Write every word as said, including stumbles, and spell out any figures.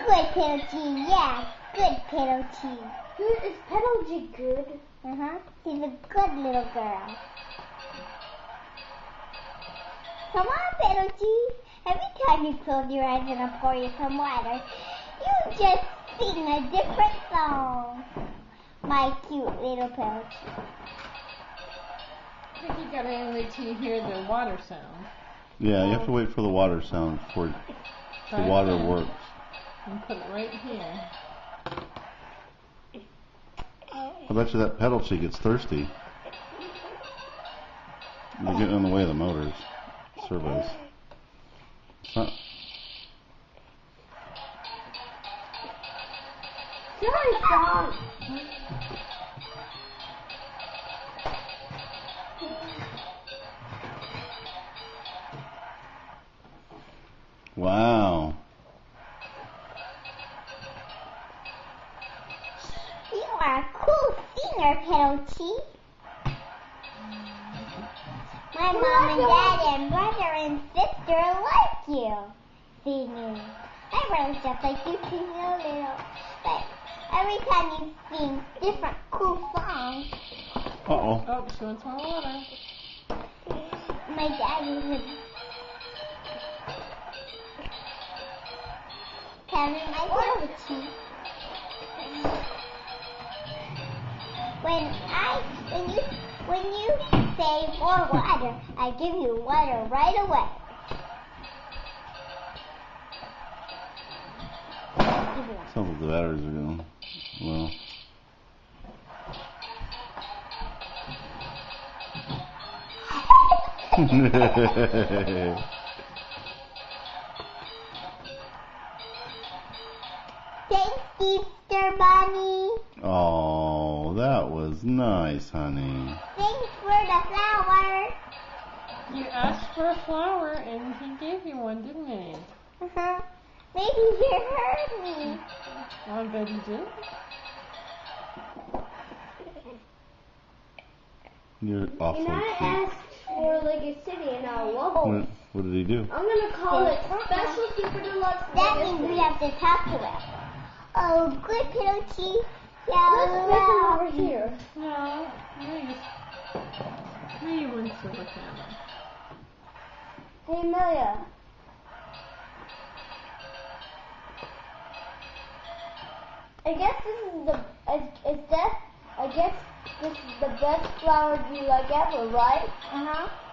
good, Petal-Chi. Yeah, good, Petal-Chi. Good. Is Petal-Chi good? Uh-huh. She's a good little girl. Come on, Petal-Chi. Every time you close your eyes and I pour you some water, you just sing a different song. My cute little Petal-Chi. I think you gotta wait till you hear the water sound. Yeah, you have to wait for the water sound before the water works. And put it right here. I bet you that Petal-Chi gets thirsty. They're getting in the way of the motors, servos. Huh. Sorry, stop. Wow. You are a cool singer, Petal-Chi. My mom and dad and brother and sister like you singing. My brother's just like you singing a little. But every time you sing different cool songs. Uh-oh. Oh, she wants more water. My dad is having my Petal-Chi. When I, when you, when you say more water, I give you water right away. Sounds like the batteries are going well. Thanks, Easter Bunny. Oh, that was nice, honey. Thanks for the flowers. You asked for a flower and he gave you one, didn't he? Uh-huh. Maybe he heard me. I bet he did. You're awfully And I cute. asked for Lego City and I love it. What, what did he do? I'm gonna call it Special Super Deluxe. That Lego means we City. have to talk to him. Oh, good Petal-Chi. Let's put him over here. No, maybe, maybe one silver camera. Hey, Amelia. I guess this is the, is, is that, I guess this is the best flower you like ever, right? Uh-huh.